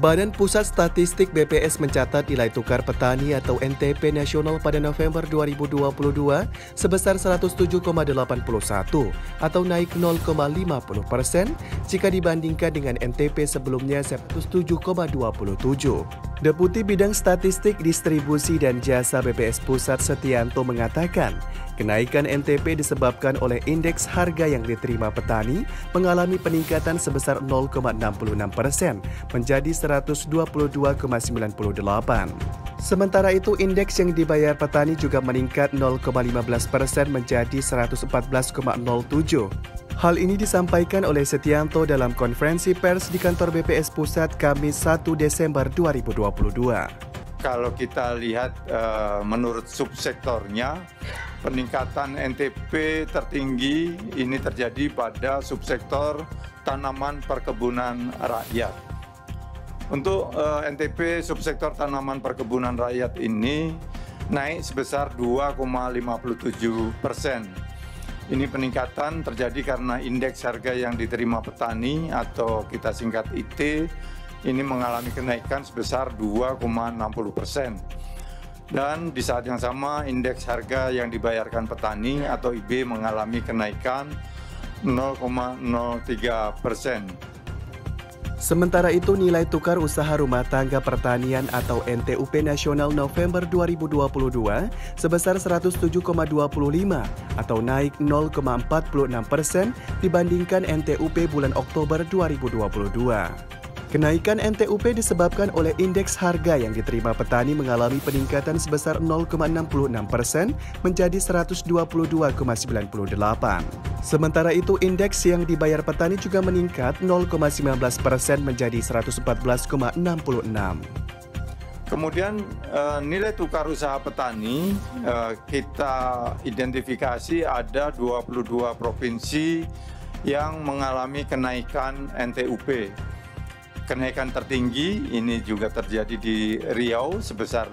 Badan Pusat Statistik BPS mencatat nilai tukar petani atau NTP nasional pada November 2022 sebesar 107,81 atau naik 0,50% jika dibandingkan dengan NTP sebelumnya 107,27. Deputi Bidang Statistik Distribusi dan Jasa BPS Pusat Setianto mengatakan, kenaikan NTP disebabkan oleh indeks harga yang diterima petani mengalami peningkatan sebesar 0,66% menjadi 122,98. Sementara itu, indeks yang dibayar petani juga meningkat 0,15% menjadi 114,07. Hal ini disampaikan oleh Setianto dalam konferensi pers di kantor BPS Pusat Kamis 1 Desember 2022. Kalau kita lihat menurut subsektornya, peningkatan NTP tertinggi ini terjadi pada subsektor tanaman perkebunan rakyat. Untuk NTP subsektor tanaman perkebunan rakyat ini naik sebesar 2,57%. Ini peningkatan terjadi karena indeks harga yang diterima petani atau kita singkat IT ini mengalami kenaikan sebesar 2,60%. Dan di saat yang sama indeks harga yang dibayarkan petani atau IB mengalami kenaikan 0,03%. Sementara itu, nilai tukar usaha rumah tangga pertanian atau NTUP nasional November 2022 sebesar 107,25 atau naik 0,46% dibandingkan NTUP bulan Oktober 2022. Kenaikan NTUP disebabkan oleh indeks harga yang diterima petani mengalami peningkatan sebesar 0,66% menjadi 122,98. Sementara itu, indeks yang dibayar petani juga meningkat 0,19% menjadi 114,66. Kemudian nilai tukar usaha petani kita identifikasi ada 22 provinsi yang mengalami kenaikan NTUP. Kenaikan tertinggi ini juga terjadi di Riau sebesar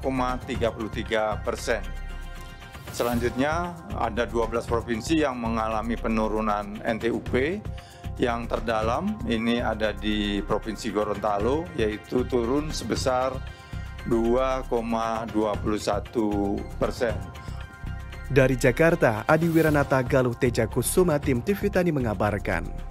5,33%. Selanjutnya ada 12 provinsi yang mengalami penurunan NTUP. Yang terdalam ini ada di Provinsi Gorontalo, yaitu turun sebesar 2,21%. Dari Jakarta, Adi Wiranata Galuh Teja Kusuma, Tim TV Tani mengabarkan.